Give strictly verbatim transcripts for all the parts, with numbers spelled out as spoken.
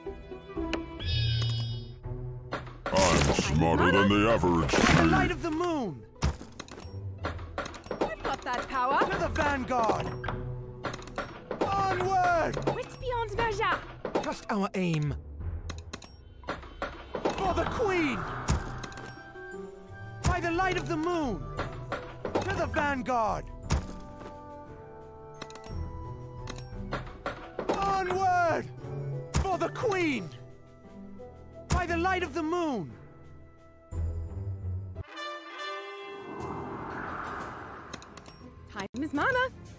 I'm smarter than the average By the tree. light of the moon! I've got that power. To the vanguard! Onward! Wits beyond measure. Just our aim. For the Queen! By the light of the moon! To the vanguard! Onward! For the Queen! By the light of the moon! Time is mana.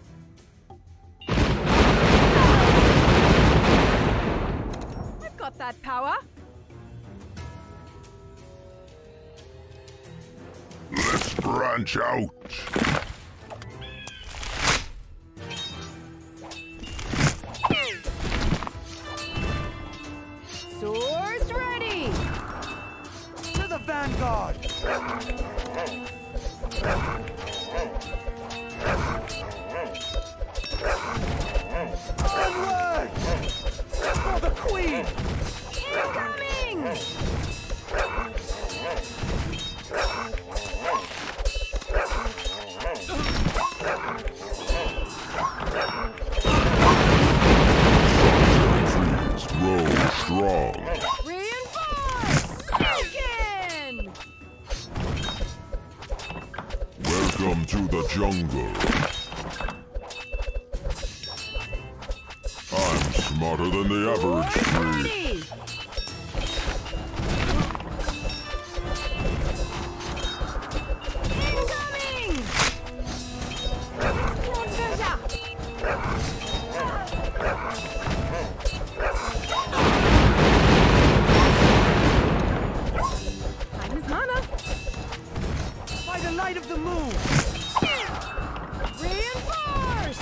I've got that power. Let's branch out. Swords ready. To the vanguard! Onward! For the Queen! Incoming. Trees grow strong. Reinforce. Again. Welcome to the jungle. I'm smarter than the average Swords tree. ready. Incoming. Beyond measure. Time is mana. By the light of the moon! Reinforce.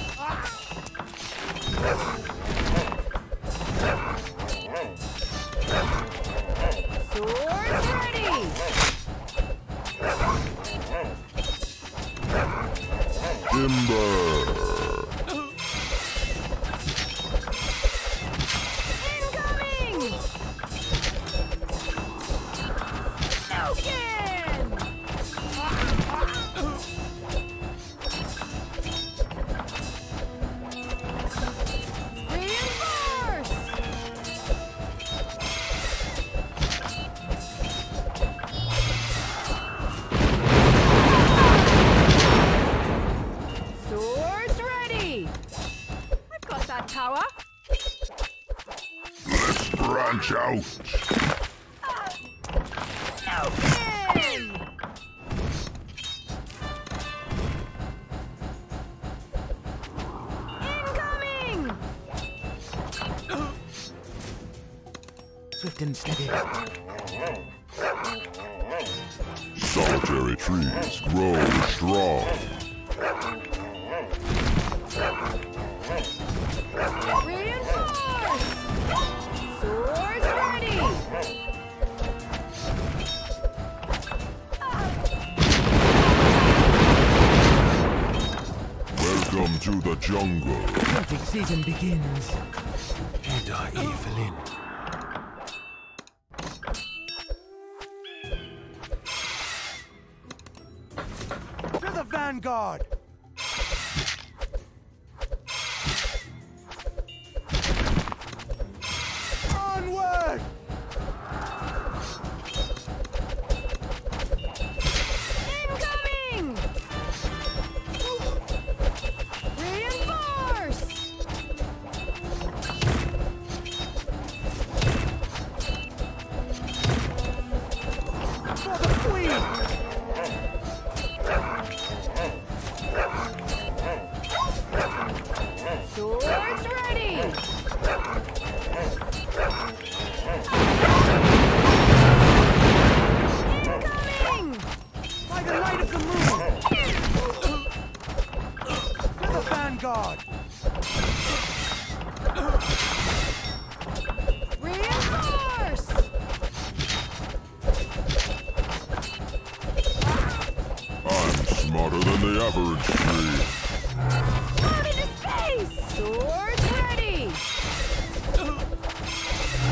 Swords ready. Timber. Incoming. Again. Reinforce. Swords ready. I've got that power. Let's branch out. Again. Incoming. Swift and steady. Solitary trees grow strong. Reinforce. Swords ready. Welcome to the jungle. Hunting season begins. Enter Evelyn. To the vanguard! Onward! Incoming. Reinforce. For the Queen! Swords ready. Incoming. By the light of the moon! To the vanguard! Reinforce. I'm smarter than the average tree. Out into space. Swords ready.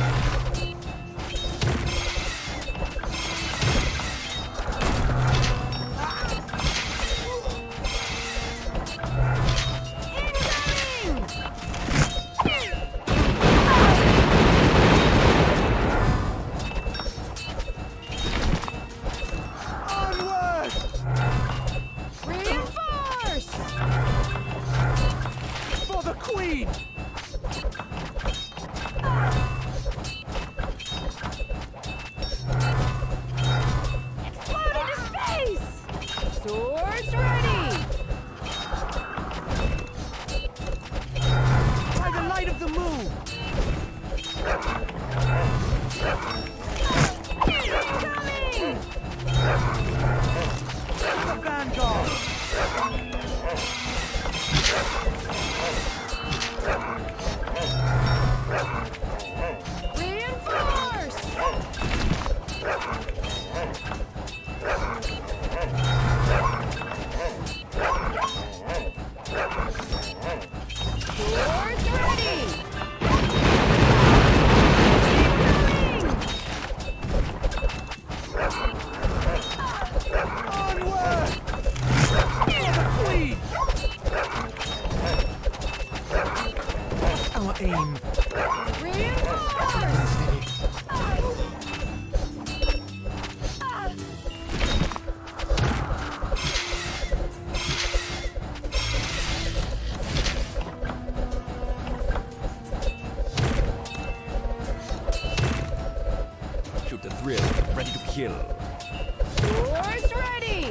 Shoot the thrill, ready to kill. Swords ready!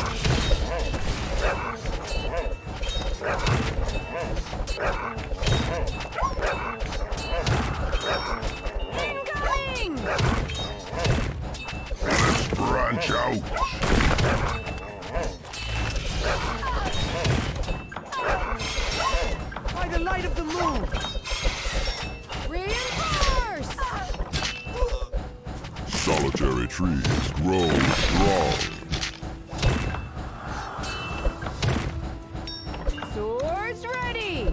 Incoming! Let's branch out. By the light of the moon! Reinforce! Solitary trees grow strong. Swords ready!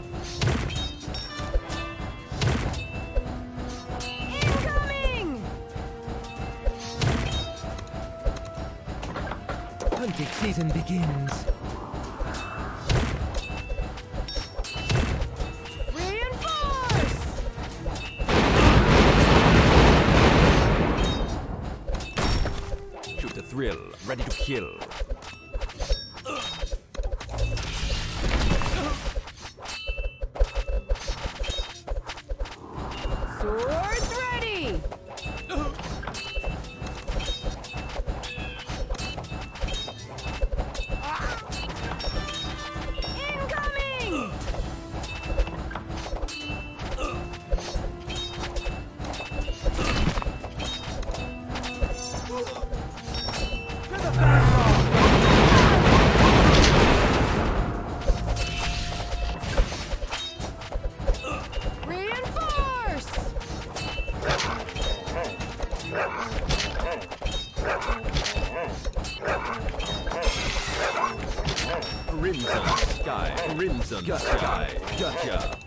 Incoming! Hunting season begins. Reinforce! Shoot the thrill, ready to kill. Swords ready! Incoming! To the back Reinforce! Crimson sky, crimson sky. Gotcha.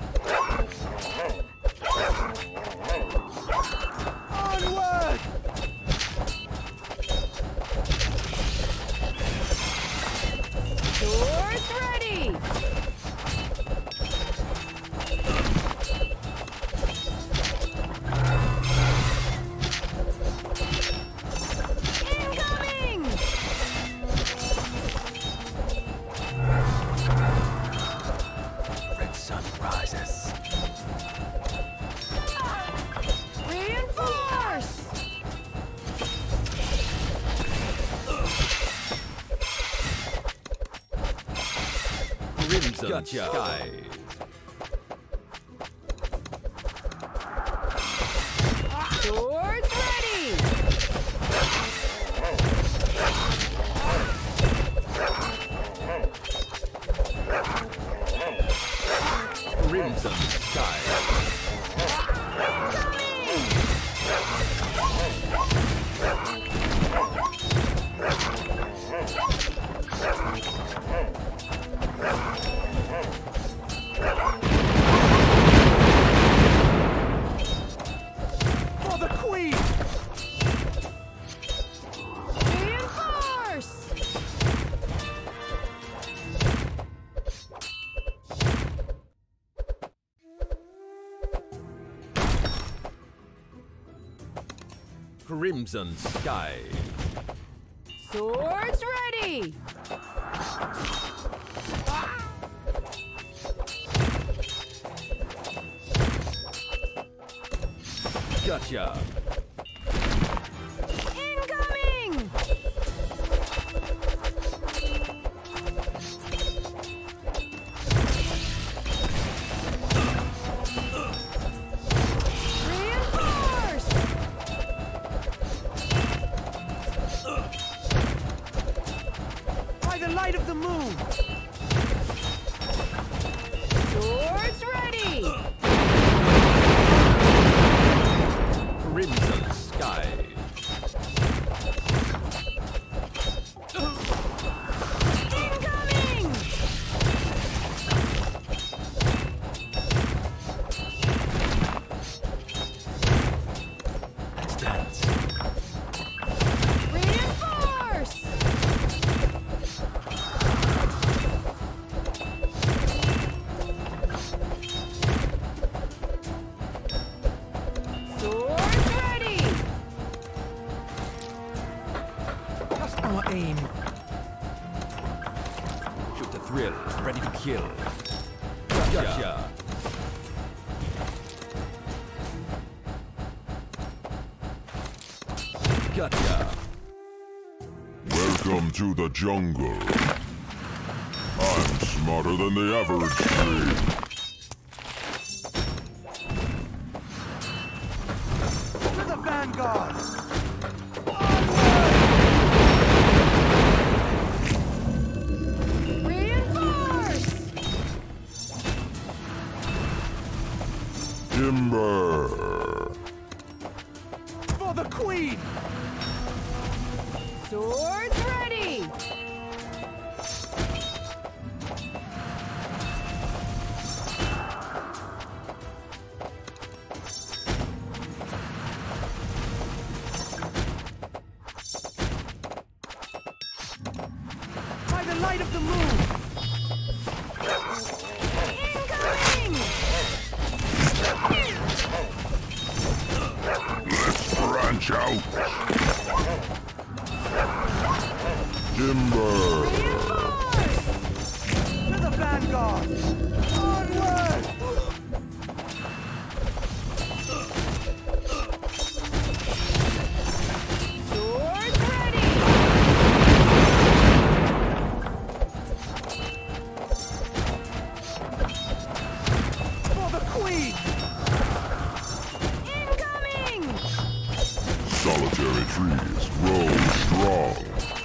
onward! Swords ready! Incoming! Red sun rises. Reinforce! Crimson gotcha. Sky. Swords ready! Crimson sky. For the queen! Reinforce! Crimson sky. Swords ready! Gotcha. Incoming! Reinforce! By the light of the moon! Swords ready! Crimson sky. Incoming! Let's dance. Reinforce! Swords ready! Just our aim. Shoot the thrill, ready to kill. Gotcha. Gotcha. Gotcha. Welcome to the jungle. I'm smarter than the average tree. To the vanguard! Reinforce! Timber. For the queen! Swords ready! By the light of the moon! Incoming! Let's branch out. Timber. Reinforce! To the vanguard! Onward! Swords ready! For the queen! Incoming! Solitary trees grow strong.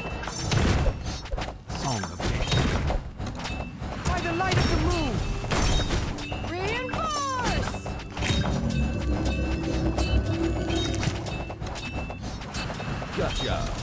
Song of Day. By the light of the moon! Reinforce! Gotcha.